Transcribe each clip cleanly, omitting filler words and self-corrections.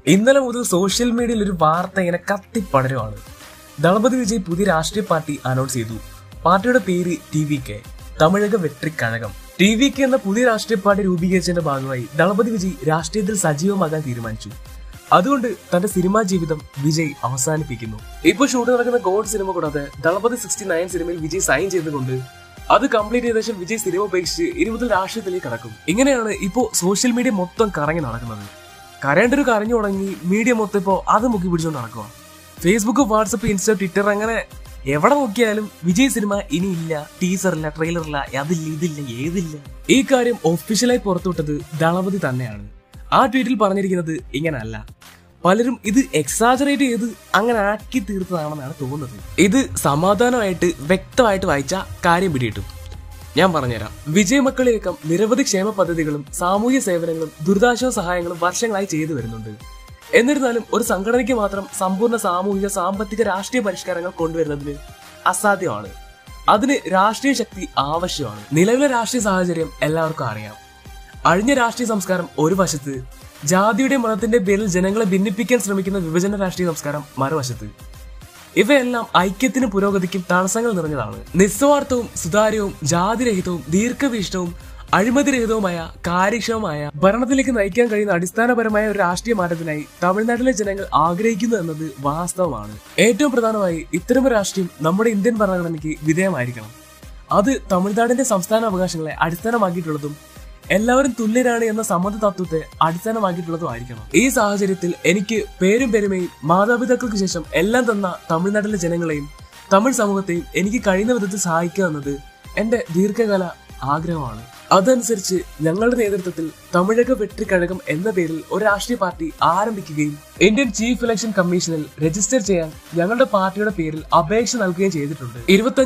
ഇന്നലെ മുതൽ സോഷ്യൽ മീഡിയയിൽ ഒരു വാർത്ത ഇങ്ങനെ കത്തിപ്പടരുവാണ്. ദളപതി വിജയ് പുതിയ രാഷ്ട്രീയ പാർട്ടി അനൗൺസ് ചെയ്തു. പാർട്ടിയുടെ പേര് TVK, തമിഴക വെട്രിക്കഴകം. TVK എന്ന പുതിയ രാഷ്ട്രീയ പാർട്ടി രൂപീകരിച്ചതിന്റെ ഭാഗമായി ദളപതി വിജയ് രാഷ്ട്രീയത്തിൽ സജീവമാകാൻ തീരുമാനിച്ചു. അതുകൊണ്ട് തന്റെ സിനിമാ ജീവിതം വിജയ് അവസാനിപ്പിക്കുന്നു. ഇപ്പോൾ ഷൂട്ട് നടക്കുന്ന ഗോഡ് സിനിമ കൂടാതെ ദളപതി 69 സിനിമയിൽ വിജയ് സൈൻ ചെയ്തുകൊണ്ട് അത് കംപ്ലീറ്റ് ചെയ്ത ശേഷം വിജയ് സിനിമ ഉപേക്ഷിച്ച് ഇനി മുതൽ രാഷ്ട്രീയത്തിലേക്ക് കടക്കും. ഇങ്ങനെയാണ് ഇപ്പോ സോഷ്യൽ മീഡിയ മൊത്തം കറങ്ങി നടക്കുന്നത്. കരണ്ടൊരു കരഞ്ഞു തുടങ്ങി മീഡിയ മൊത്തം ഇപ്പോ അത് മുക്കി പിടിച്ചുകൊണ്ട് നടക്കുക. ഫേസ്ബുക്ക്, വാട്സപ്പ്, ഇൻസ്റ്റ, ട്വിറ്റർ അങ്ങനെ എവിടെ നോക്കിയാലും വിജയ് സിനിമ ഇനിയില്ല, ടീസറില്ല, ട്രെയിലറില്ല, അതില്ല, ഇതില്ല, ഏതില്ല. ഈ കാര്യം ഒഫീഷ്യലായി പുറത്തുവിട്ടത് ദളപതി തന്നെയാണ്. ആ ട്വീറ്റിൽ പറഞ്ഞിരിക്കുന്നത് ഇങ്ങനല്ല. പലരും ഇത് എക്സാജറേറ്റ് ചെയ്ത് അങ്ങനെ ആക്കി തീർത്തതാണെന്നാണ് തോന്നുന്നത്. ഇത് സമാധാനമായിട്ട് വ്യക്തമായിട്ട് വായിച്ച കാര്യം പിടിയിട്ടു. ഞാൻ പറഞ്ഞുതരാം. വിജയ് മക്കളിയക്കം നിരവധി ക്ഷേമ പദ്ധതികളും സാമൂഹ്യ സേവനങ്ങളും ദുരിതാശ്വാസ സഹായങ്ങളും വർഷങ്ങളായി ചെയ്തു വരുന്നുണ്ട്. എന്നിരുന്നാലും ഒരു സംഘടനയ്ക്ക് മാത്രം സമ്പൂർണ്ണ സാമൂഹിക, സാമ്പത്തിക, രാഷ്ട്രീയ പരിഷ്കാരങ്ങൾ കൊണ്ടുവരുന്നതിന് അസാധ്യമാണ്. അതിന് രാഷ്ട്രീയ ശക്തി ആവശ്യമാണ്. നിലവിലെ രാഷ്ട്രീയ സാഹചര്യം എല്ലാവർക്കും അറിയാം. അഴിഞ്ഞ രാഷ്ട്രീയ സംസ്കാരം ഒരു വശത്ത്, ജാതിയുടെ മതത്തിന്റെ പേരിൽ ജനങ്ങളെ ഭിന്നിപ്പിക്കാൻ ശ്രമിക്കുന്ന വിഭജന രാഷ്ട്രീയ സംസ്കാരം മറുവശത്ത്. ഇവയെല്ലാം ഐക്യത്തിനും പുരോഗതിക്കും തടസ്സങ്ങൾ നിറഞ്ഞതാണ്. നിസ്വാർത്ഥവും സുതാര്യവും ജാതിരഹിതവും ദീർഘവീക്ഷണവും അഴിമതിരഹിതവുമായ കാര്യക്ഷമമായ ഭരണത്തിലേക്ക് നയിക്കാൻ കഴിയുന്ന അടിസ്ഥാനപരമായ ഒരു രാഷ്ട്രീയ മാറ്റത്തിനായി തമിഴ്നാട്ടിലെ ജനങ്ങൾ ആഗ്രഹിക്കുന്നു എന്നത് വാസ്തവമാണ്. ഏറ്റവും പ്രധാനമായി ഇത്തരമൊരു രാഷ്ട്രീയം നമ്മുടെ ഇന്ത്യൻ ഭരണഘടനയ്ക്ക് വിധേയമായിരിക്കണം. അത് തമിഴ്നാടിന്റെ സംസ്ഥാന അവകാശങ്ങളെ അടിസ്ഥാനമാക്കിയിട്ടുള്ളതും എല്ലാവരും തുല്യരാണ് എന്ന സമ്മത തത്വത്തെ അടിസ്ഥാനമാക്കിയിട്ടുള്ളതുമായിരിക്കണം. ഈ സാഹചര്യത്തിൽ എനിക്ക് പേരും പെരുമയും മാതാപിതാക്കൾക്ക് ശേഷം എല്ലാം തന്ന തമിഴ്നാട്ടിലെ ജനങ്ങളെയും തമിഴ് സമൂഹത്തെയും എനിക്ക് കഴിയുന്ന വിധത്തിൽ സഹായിക്കുക എന്നത് എന്റെ ദീർഘകാല ആഗ്രഹമാണ്. അതനുസരിച്ച് ഞങ്ങളുടെ നേതൃത്വത്തിൽ തമിഴക വെട്രിക്കഴകം എന്ന പേരിൽ ഒരു രാഷ്ട്രീയ പാർട്ടി ആരംഭിക്കുകയും ഇന്ത്യൻ ചീഫ് ഇലക്ഷൻ കമ്മീഷനിൽ രജിസ്റ്റർ ചെയ്യാൻ ഞങ്ങളുടെ പാർട്ടിയുടെ പേരിൽ അപേക്ഷ നൽകുകയും ചെയ്തിട്ടുണ്ട്.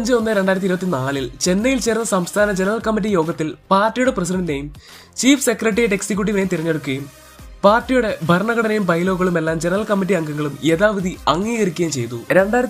25/1/2024 ചെന്നൈയിൽ ചേർന്ന സംസ്ഥാന ജനറൽ കമ്മിറ്റി യോഗത്തിൽ പാർട്ടിയുടെ പ്രസിഡന്റിനെയും ചീഫ് സെക്രട്ടേറിയറ്റ് എക്സിക്യൂട്ടീവിനെയും തിരഞ്ഞെടുക്കുകയും പാർട്ടിയുടെ ഭരണഘടനയും ബൈലോകളും എല്ലാം ജനറൽ കമ്മിറ്റി അംഗങ്ങളും യഥാവിധി അംഗീകരിക്കുകയും ചെയ്തു.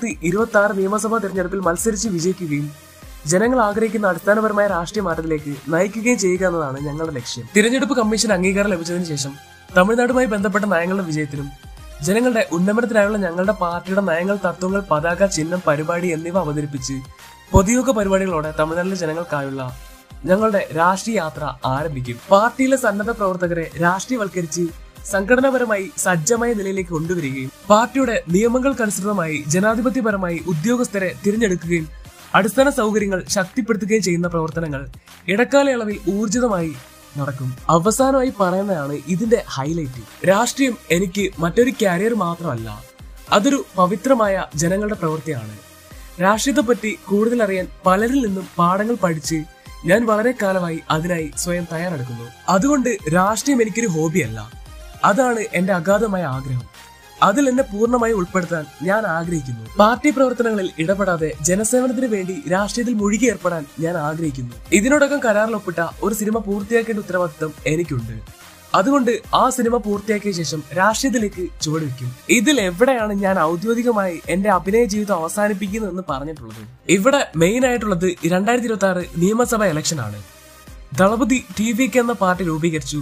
2026 നിയമസഭാ തെരഞ്ഞെടുപ്പിൽ മത്സരിച്ച് വിജയിക്കുകയും ജനങ്ങൾ ആഗ്രഹിക്കുന്ന അടിസ്ഥാനപരമായ രാഷ്ട്രീയ മാറ്റത്തിലേക്ക് നയിക്കുകയും ചെയ്യുക എന്നതാണ് ഞങ്ങളുടെ ലക്ഷ്യം. തിരഞ്ഞെടുപ്പ് കമ്മീഷൻ അംഗീകാരം ലഭിച്ചതിനു ശേഷം തമിഴ്നാടുമായി ബന്ധപ്പെട്ട നയങ്ങളുടെ വിജയത്തിനും ജനങ്ങളുടെ ഉന്നമനത്തിനായുള്ള ഞങ്ങളുടെ പാർട്ടിയുടെ നയങ്ങൾ, തത്വങ്ങൾ, പതാക, ചിഹ്നം, പരിപാടി എന്നിവ അവതരിപ്പിച്ച് പൊതുയോഗ പരിപാടികളോടെ തമിഴ്നാട്ടിലെ ജനങ്ങൾക്കായുള്ള ഞങ്ങളുടെ രാഷ്ട്രീയ യാത്ര ആരംഭിക്കും. പാർട്ടിയിലെ സന്നദ്ധ പ്രവർത്തകരെ രാഷ്ട്രീയവൽക്കരിച്ച് സംഘടനാപരമായി സജ്ജമായ നിലയിലേക്ക് കൊണ്ടുവരികയും പാർട്ടിയുടെ നിയമങ്ങൾക്കനുസൃതമായി ജനാധിപത്യപരമായി ഉദ്യോഗസ്ഥരെ തിരഞ്ഞെടുക്കുകയും അടിസ്ഥാന സൗകര്യങ്ങൾ ശക്തിപ്പെടുത്തുകയും ചെയ്യുന്ന പ്രവർത്തനങ്ങൾ ഇടക്കാലയളവിൽ ഊർജിതമായി നടക്കും. അവസാനമായി പറയുന്നതാണ് ഇതിന്റെ ഹൈലൈറ്റ്. രാഷ്ട്രീയം എനിക്ക് മറ്റൊരു കരിയർ മാത്രമല്ല, അതൊരു പവിത്രമായ ജനങ്ങളുടെ പ്രവൃത്തിയാണ്. രാഷ്ട്രീയത്തെപ്പറ്റി കൂടുതൽ അറിയാൻ പലരിൽ നിന്നും പാഠങ്ങൾ പഠിച്ച് ഞാൻ വളരെ കാലമായി അതിനായി സ്വയം തയ്യാറെടുക്കുന്നു. അതുകൊണ്ട് രാഷ്ട്രീയം എനിക്കൊരു ഹോബിയല്ല, അതാണ് എന്റെ അഗാധമായ ആഗ്രഹം. അതിൽ എന്നെ പൂർണ്ണമായി ഉൾപ്പെടുത്താൻ ഞാൻ ആഗ്രഹിക്കുന്നു. പാർട്ടി പ്രവർത്തനങ്ങളിൽ ഇടപെടാതെ ജനസേവനത്തിന് വേണ്ടി രാഷ്ട്രീയത്തിൽ മുഴുകി ഏർപ്പെടാൻ ഞാൻ ആഗ്രഹിക്കുന്നു. ഇതിനോടകം കരാറിൽ ഒപ്പിട്ട ഒരു സിനിമ പൂർത്തിയാക്കേണ്ട ഉത്തരവാദിത്തം എനിക്കുണ്ട്. അതുകൊണ്ട് ആ സിനിമ പൂർത്തിയാക്കിയ ശേഷം രാഷ്ട്രീയത്തിലേക്ക് ചുവടുവെക്കും. ഇതിൽ എവിടെയാണ് ഞാൻ ഔദ്യോഗികമായി എന്റെ അഭിനയ ജീവിതം അവസാനിപ്പിക്കുന്നതെന്ന് പറഞ്ഞിട്ടുള്ളത്? ഇവിടെ മെയിൻ ആയിട്ടുള്ളത് 2026 നിയമസഭാ ഇലക്ഷൻ ആണ്. ദളപതി TVK എന്ന പാർട്ടി രൂപീകരിച്ചു.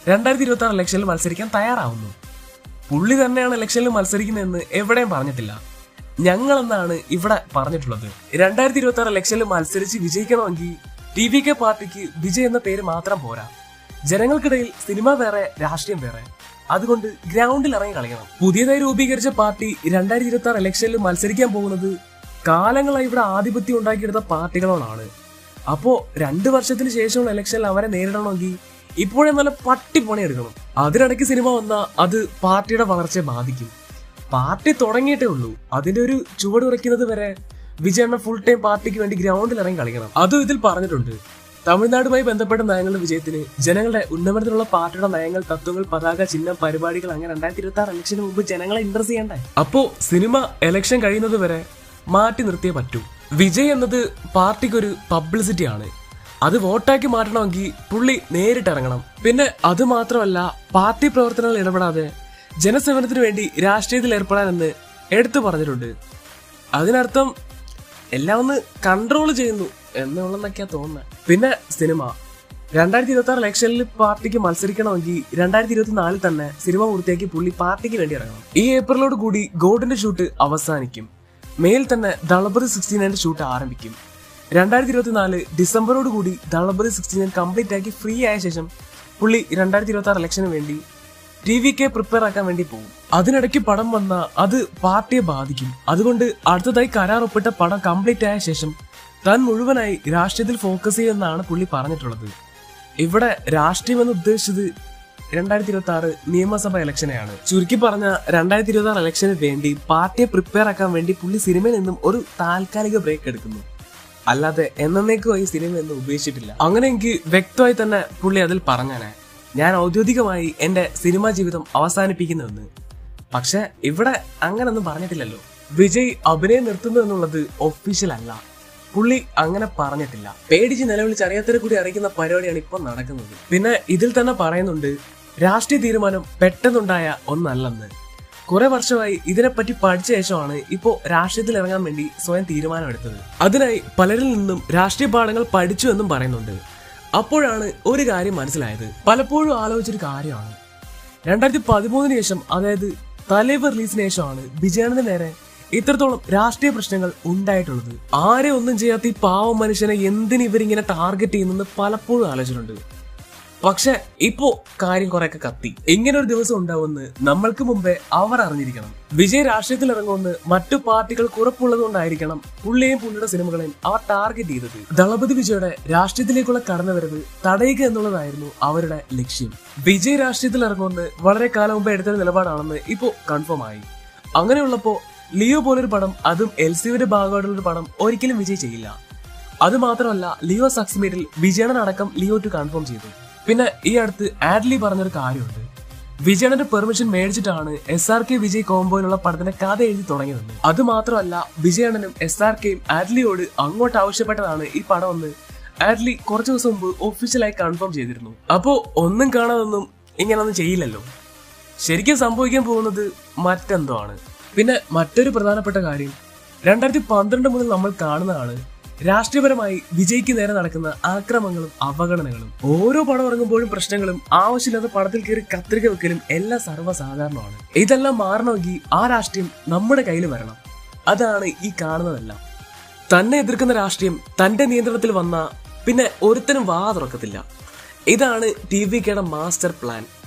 2026 ഇലക്ഷനിൽ മത്സരിക്കാൻ തയ്യാറാവുന്നു. പുള്ളി തന്നെയാണ് ഇലക്ഷനിൽ മത്സരിക്കുന്നതെന്ന് എവിടെയും പറഞ്ഞിട്ടില്ല. ഞങ്ങളെന്നാണ് ഇവിടെ പറഞ്ഞിട്ടുള്ളത്. 2026 ഇലക്ഷനിൽ മത്സരിച്ച് വിജയിക്കണമെങ്കിൽ TVK പാർട്ടിക്ക് വിജയ് എന്ന പേര് മാത്രം പോരാ. ജനങ്ങൾക്കിടയിൽ സിനിമ വേറെ, രാഷ്ട്രീയം വേറെ. അതുകൊണ്ട് ഗ്രൗണ്ടിൽ ഇറങ്ങി കളിക്കണം. പുതിയതായി രൂപീകരിച്ച പാർട്ടി 2026 ഇലക്ഷനിൽ മത്സരിക്കാൻ പോകുന്നത് കാലങ്ങളായി ഇവിടെ ആധിപത്യം ഉണ്ടാക്കിയെടുത്ത പാർട്ടികളോടാണ്. അപ്പോ 2 വർഷത്തിന് ശേഷമുള്ള ഇലക്ഷനിൽ അവരെ നേരിടണമെങ്കിൽ ഇപ്പോഴേ നല്ല പട്ടിപ്പണി എടുക്കണം. അതിനിടയ്ക്ക് സിനിമ വന്നാൽ അത് പാർട്ടിയുടെ വളർച്ചയെ ബാധിക്കും. പാർട്ടി തുടങ്ങിയിട്ടേ ഉള്ളൂ. അതിന്റെ ഒരു ചുവട് ഉറയ്ക്കുന്നത് വരെ വിജയണ്ണ ഫുൾ ടൈം പാർട്ടിക്ക് വേണ്ടി ഗ്രൗണ്ടിൽ ഇറങ്ങി കളിക്കണം. അതും ഇതിൽ പറഞ്ഞിട്ടുണ്ട്. തമിഴ്നാടുമായി ബന്ധപ്പെട്ട നയങ്ങളുടെ വിജയത്തിന് ജനങ്ങളുടെ ഉന്നമനത്തിലുള്ള പാർട്ടിയുടെ നയങ്ങൾ, തത്വങ്ങൾ, പതാക, ചിഹ്നം, പരിപാടികൾ അങ്ങനെ 2026 ഇലക്ഷന് മുമ്പ് ജനങ്ങളെ ഇംപ്രസ് ചെയ്യണ്ടേ? അപ്പോ സിനിമ ഇലക്ഷൻ കഴിയുന്നത് വരെ മാറ്റി നിർത്തിയേ പറ്റൂ. വിജയ് എന്നത് പാർട്ടിക്കൊരു പബ്ലിസിറ്റി ആണ്. അത് വോട്ടാക്കി മാറ്റണമെങ്കിൽ പുള്ളി നേരിട്ടിറങ്ങണം. പിന്നെ അത് മാത്രമല്ല, പാർട്ടി പ്രവർത്തനങ്ങളിൽ ഇടപെടാതെ ജനസേവനത്തിന് വേണ്ടി രാഷ്ട്രീയത്തിൽ ഏർപ്പെടാനെന്ന് എടുത്തു പറഞ്ഞിട്ടുണ്ട്. അതിനർത്ഥം എല്ലാം ഒന്ന് കൺട്രോൾ ചെയ്യുന്നു എന്നുള്ളതൊക്കെയാ തോന്നുന്നത്. പിന്നെ സിനിമ 2026 ഇലക്ഷനിൽ പാർട്ടിക്ക് മത്സരിക്കണമെങ്കിൽ 2024 തന്നെ സിനിമ പൂർത്തിയാക്കി പുള്ളി പാർട്ടിക്ക് വേണ്ടി ഇറങ്ങണം. ഈ ഏപ്രിലോട് കൂടി ഗോഡിന്റെ ഷൂട്ട് അവസാനിക്കും. മെയിൽ തന്നെ ദളപതി 69 ഷൂട്ട് ആരംഭിക്കും. 2024 ഡിസംബറോട് കൂടി ദളപതി 69 കംപ്ലീറ്റ് ആക്കി ഫ്രീ ആയ ശേഷം പുള്ളി 2026 ഇലക്ഷന് വേണ്ടി TVK പ്രിപ്പയർ ആക്കാൻ വേണ്ടി പോകും. അതിനിടയ്ക്ക് പടം വന്ന അത് പാർട്ടിയെ ബാധിക്കും. അതുകൊണ്ട് അടുത്തതായി കരാർ ഒപ്പിട്ട പടം കംപ്ലീറ്റ് ആയ ശേഷം താൻ മുഴുവനായി രാഷ്ട്രീയത്തിൽ ഫോക്കസ് ചെയ്യുമെന്നാണ് പുള്ളി പറഞ്ഞിട്ടുള്ളത്. ഇവിടെ രാഷ്ട്രീയം എന്ന് ഉദ്ദേശിച്ചത് 2026 നിയമസഭ ഇലക്ഷനെയാണ്. ചുരുക്കി പറഞ്ഞ 2026 ഇലക്ഷന് വേണ്ടി പാർട്ടിയെ പ്രിപ്പയർ ആക്കാൻ വേണ്ടി പുള്ളി സിനിമയിൽ നിന്നും ഒരു താൽക്കാലിക ബ്രേക്ക് എടുക്കുന്നു. അല്ലാതെ എന്നേക്കുമായി സിനിമ ഒന്നും ഉപേക്ഷിച്ചിട്ടില്ല. അങ്ങനെ എനിക്ക് വ്യക്തമായി തന്നെ പുള്ളി അതിൽ പറഞ്ഞാണ്, ഞാൻ ഔദ്യോഗികമായി എന്റെ സിനിമാ ജീവിതം അവസാനിപ്പിക്കുന്നുവെന്ന്. പക്ഷെ ഇവിടെ അങ്ങനൊന്നും പറഞ്ഞിട്ടില്ലല്ലോ. വിജയ് അഭിനയം നിർത്തുന്നു എന്നുള്ളത് ഒഫീഷ്യൽ അല്ല. പുള്ളി അങ്ങനെ പറഞ്ഞിട്ടില്ല. പേടിച്ച് നിലവിളിച്ച് അറിയാത്തവരെ കൂടി അറിയിക്കുന്ന പരിപാടിയാണ് ഇപ്പൊ നടക്കുന്നത്. പിന്നെ ഇതിൽ തന്നെ പറയുന്നുണ്ട്, രാഷ്ട്രീയ തീരുമാനം പെട്ടെന്നുണ്ടായ ഒന്നല്ലെന്ന്. കുറെ വർഷമായി ഇതിനെപ്പറ്റി പഠിച്ച ശേഷമാണ് ഇപ്പോ രാഷ്ട്രീയത്തിൽ ഇറങ്ങാൻ വേണ്ടി സ്വയം തീരുമാനമെടുത്തത്. അതിനായി പലരിൽ നിന്നും രാഷ്ട്രീയ പാഠങ്ങൾ പഠിച്ചു എന്നും പറയുന്നുണ്ട്. അപ്പോഴാണ് ഒരു കാര്യം മനസ്സിലായത്. പലപ്പോഴും ആലോചിച്ചൊരു കാര്യമാണ്, 2013 ശേഷം, അതായത് തലേവർ റിലീസിന് ശേഷമാണ് വിജയണ്ണന് നേരെ ഇത്രത്തോളം രാഷ്ട്രീയ പ്രശ്നങ്ങൾ ഉണ്ടായിട്ടുള്ളത്. ആരെ ഒന്നും ചെയ്യാത്ത ഈ പാവം മനുഷ്യനെ എന്തിന് ഇവരിങ്ങനെ ടാർഗറ്റ് ചെയ്യുന്നെന്ന് പലപ്പോഴും ആലോചിച്ചിട്ടുണ്ട്. പക്ഷെ ഇപ്പോ കാര്യം കുറെയൊക്കെ കത്തി. ഇങ്ങനെ ഒരു ദിവസം ഉണ്ടാവുമെന്ന് നമ്മൾക്ക് മുമ്പേ അവർ അറിഞ്ഞിരിക്കണം. വിജയ് രാഷ്ട്രീയത്തിൽ ഇറങ്ങുമെന്ന് മറ്റു പാർട്ടികൾക്ക് ഉറപ്പുള്ളത് കൊണ്ടായിരിക്കണം പുള്ളിയെയും പുള്ളിയുടെ സിനിമകളെയും അവർ ടാർഗറ്റ് ചെയ്തത്. ദളപതി വിജയുടെ രാഷ്ട്രീയത്തിലേക്കുള്ള കടന്നുവരവ് തടയുക എന്നുള്ളതായിരുന്നു അവരുടെ ലക്ഷ്യം. വിജയ് രാഷ്ട്രീയത്തിൽ ഇറങ്ങുമെന്ന് വളരെ കാലം മുമ്പേ എടുത്ത നിലപാടാണെന്ന് ഇപ്പോ കൺഫേം ആയി. അങ്ങനെയുള്ളപ്പോ ലിയോ പോലൊരു പടം, അതും LCയുടെ ഭാഗമായിട്ടുള്ളൊരു പടം ഒരിക്കലും വിജയ് ചെയ്യില്ല. അത് മാത്രമല്ല, ലിയോ സക്സ് മീറ്റിൽ വിജയണ്ണൻ അടക്കം ലിയോ 2 കൺഫേം ചെയ്തു. പിന്നെ ഈ അടുത്ത് ആഡ്ലി പറഞ്ഞൊരു കാര്യമുണ്ട്, വിജയണ്ണന്റെ പെർമിഷൻ മേടിച്ചിട്ടാണ് SRK വിജയ് കോംബോയിലുള്ള പടത്തിന്റെ കഥ എഴുതി തുടങ്ങിയതെന്ന്. അത് മാത്രമല്ല, വിജയണ്ണനും SRKയും ആഡ്ലിയോട് അങ്ങോട്ട് ആവശ്യപ്പെട്ടതാണ് ഈ പടം എന്ന് ആഡ്ലി കുറച്ചു ദിവസം മുമ്പ് ഒഫീഷ്യലായി കൺഫേം ചെയ്തിരുന്നു. അപ്പോ ഒന്നും കാണാതൊന്നും ഇങ്ങനൊന്നും ചെയ്യില്ലല്ലോ. ശരിക്കും സംഭവിക്കാൻ പോകുന്നത് മറ്റെന്തോ ആണ്. പിന്നെ മറ്റൊരു പ്രധാനപ്പെട്ട കാര്യം, 2012 മുതൽ നമ്മൾ കാണുന്നതാണ് രാഷ്ട്രീയപരമായി വിജയ്ക്ക് നേരെ നടക്കുന്ന ആക്രമണങ്ങളും അവഗണനകളും. ഓരോ പടം ഇറങ്ങുമ്പോഴും പ്രശ്നങ്ങളും ആവശ്യമില്ലാത്ത പടത്തിൽ കയറി കത്രിക വെക്കലും എല്ലാം സർവ്വസാധാരണമാണ്. ഇതെല്ലാം മാറണമെങ്കിൽ ആ രാഷ്ട്രീയം നമ്മുടെ കയ്യിൽ വരണം. അതാണ് ഈ കാണുന്നതെല്ലാം. തന്നെ എതിർക്കുന്ന രാഷ്ട്രീയം തന്റെ നിയന്ത്രണത്തിൽ വന്ന പിന്നെ ഒരുത്തനും വാ തുറക്കത്തില്ല. ഇതാണ് TVKയുടെ മാസ്റ്റർ പ്ലാൻ.